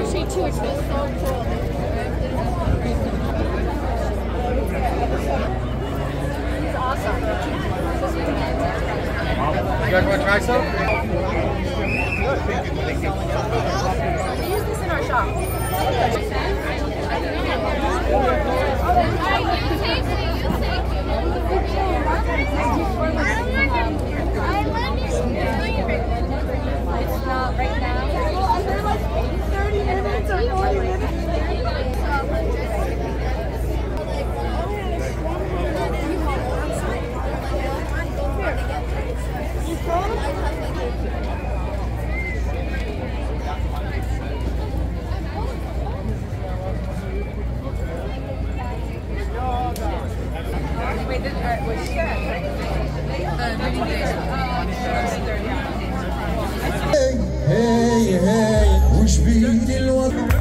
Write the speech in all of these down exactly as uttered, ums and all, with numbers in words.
Tree too, which was so cool. He's awesome. You guys want to try some? We use this in our shop. It's not right now. They're like thirty minutes or forty minutes. Wait, this part was هاي هاي وش بيد الوضع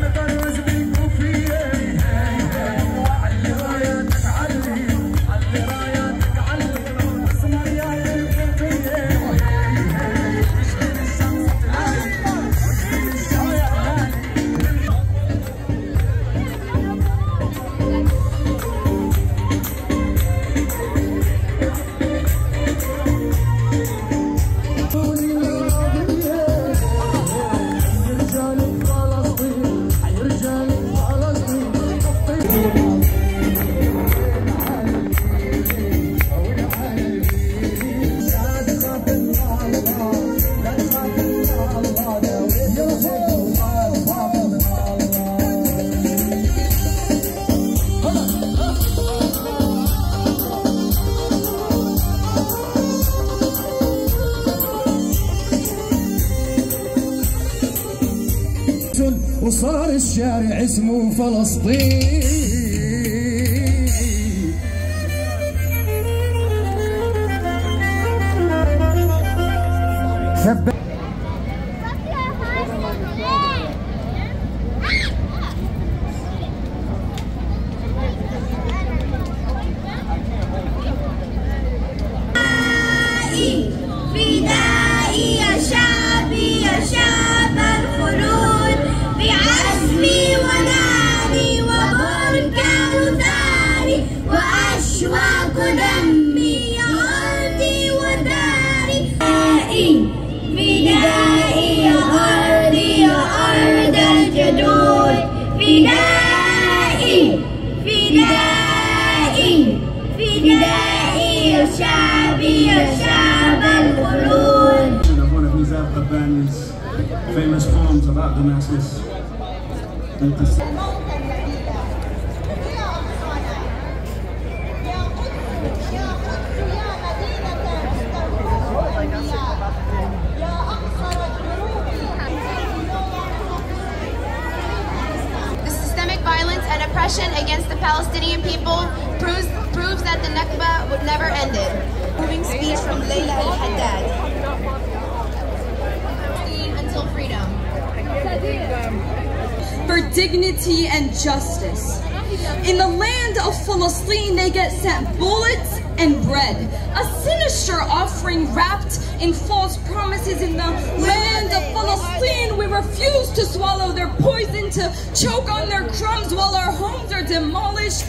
وصار الشارع اسمه فلسطين. فدائي يا شعبي يا شعب الخلود بعزمي وناري وبركان ثاري وأشواق دمي يا أرضي وداري. فدائي يا أرضي يا أرض الجدود فدائي فدائي فدائي يا شعبي يا شعب الخلود. One of Nizar Qabbani's famous poems about Damascus. The systemic violence and oppression against the Palestinian people proves, proves that the Nakba would never end it. Moving speech from Layla al-Haddad. Until freedom. For dignity and justice. In the land of Palestine, they get sent bullets and bread. A sinister offering wrapped in false promises. In the land of Palestine, we refuse to swallow their poison, to choke on their crumbs while our homes are demolished.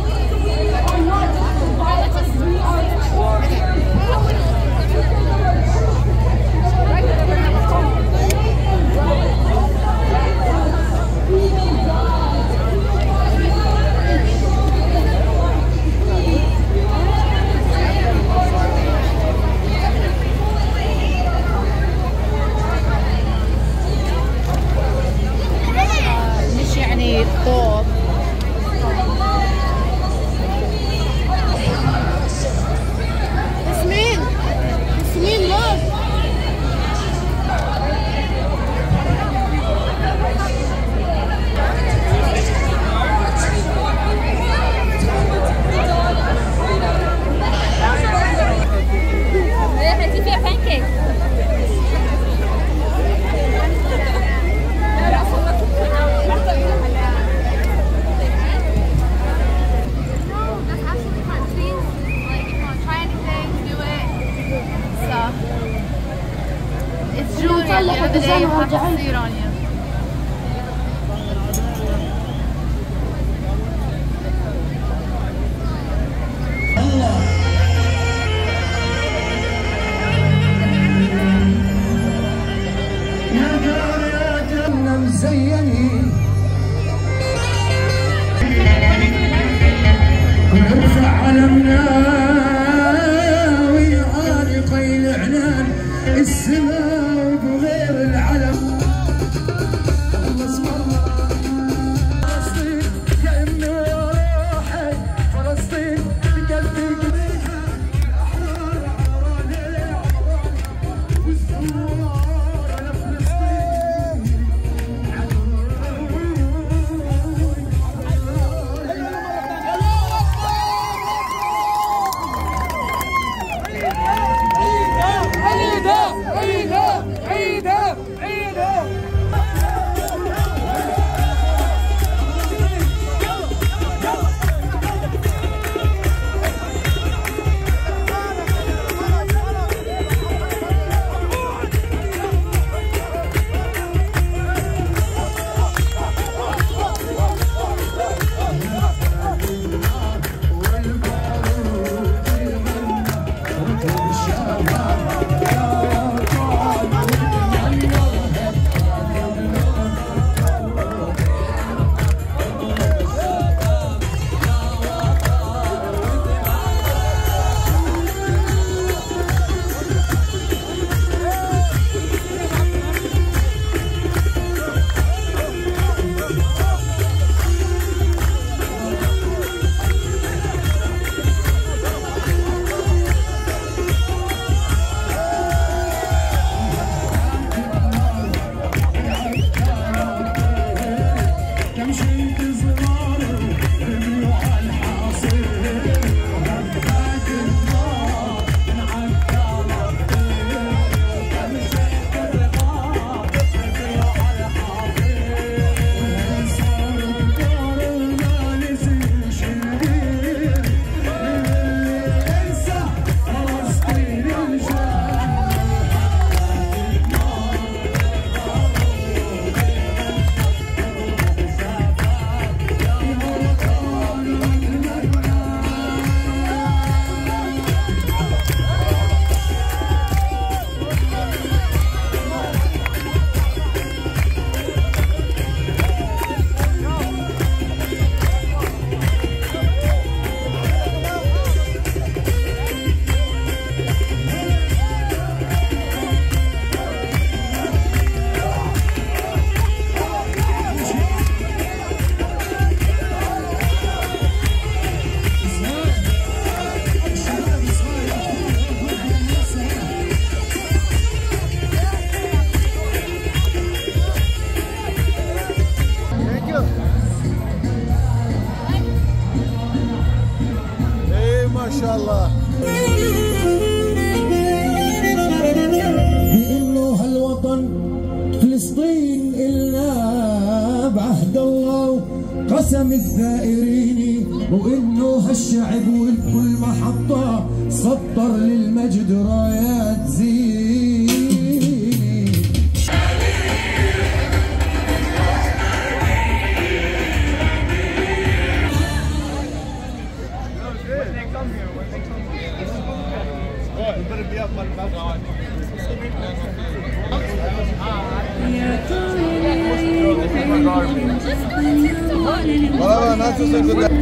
مش يعني طوب. ياسمين ياسمين look. هاتي فيها pancake. It's jewelry at the end of the day, you have to see it on you. مناوي عالق الإعلان السماء بغير العلم فلسطين يا أمي وروحي فلسطين بقلبي قبيحة الأحرار عراني والثوار على فلسطين بإنه هالوطن فلسطين إلنا بعهد الله قسم الثائرين وإنه هالشعب والكل محطة سطر للمجد رايات زيني. Well, not just a good day.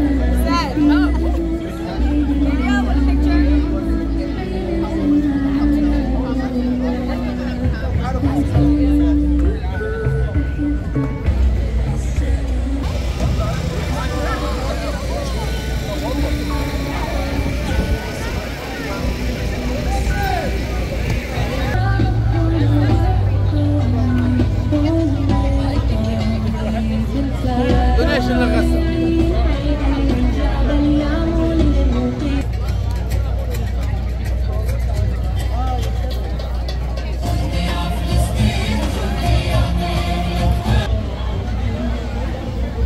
Donation لغزة.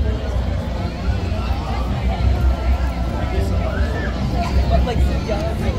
Like